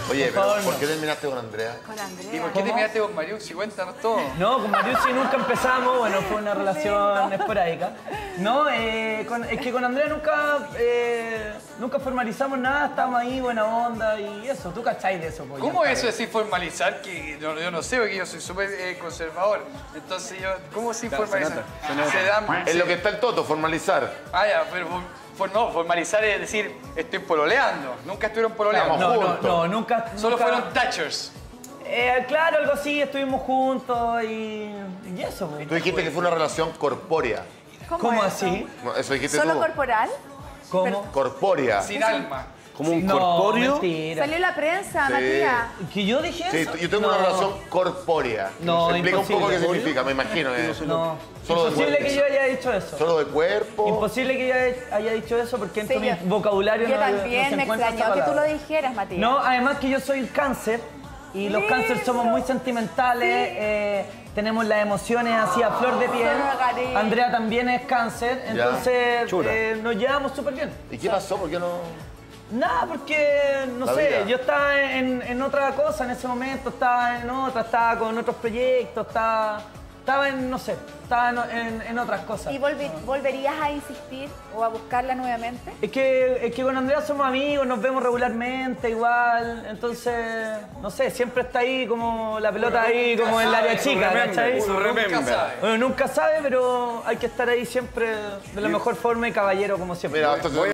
Oye, Por pero favor, ¿por no. qué terminaste con Andrea? Con ¿Y Andrea. por qué terminaste con Mariucci? Cuéntanos todo. No, con Mariucci nunca empezamos, bueno, fue una relación esporádica. No, es que con Andrea nunca formalizamos nada, estábamos ahí, buena onda y eso, tú cachai de eso. Pues, ¿Cómo ya es eso de sabes. sin formalizar? Que yo no sé, porque yo soy súper conservador. Entonces, ¿cómo sin formalizar? Se dan... Es lo que está el Toto, formalizar. Ah, ya, pero no, formalizar es decir, estoy pololeando. Nunca estuvieron pololeando. Estamos No, nunca. Solo nunca- fueron touchers. Claro, algo así, estuvimos juntos y eso. Pues. Tú dijiste que fue una relación corpórea. ¿Cómo es así? No, eso dijiste ¿Solo tú. corporal? ¿Cómo? Corpórea. Sin alma. Como un No, corpóreo. mentira. Salió en la prensa, Sí. Matías. ¿Que yo dije Sí, eso? yo tengo una relación corpórea. No, explica un poco qué imposible. significa, me imagino. No, Solo de imposible cuerpo. que yo haya dicho eso. Solo de cuerpo. Imposible que yo haya dicho eso porque en Sí, mi yo- vocabulario Yo no se también me encuentra esa extrañó que tú lo palabra. dijeras, Matías. No, además que yo soy cáncer y los cánceres somos muy sentimentales, tenemos las emociones así a flor de piel. Son hogareños. Andrea también es cáncer, entonces Chula. nos llevamos súper bien. ¿Y qué pasó? ¿Por qué no...? Nada, porque, no La sé, vida. yo estaba en otra cosa en ese momento, estaba en otra, estaba con otros proyectos, estaba en, no sé, estaba en otras cosas. ¿Y volverías a insistir o a buscarla nuevamente? Es que con Andrea somos amigos, nos vemos regularmente igual, entonces, no sé, siempre está ahí como la pelota ahí como en el área chica, ¿cachai? Nunca sabe. Bueno, nunca sabe, pero hay que estar ahí siempre de la mejor forma y caballero como siempre. Mira, entonces...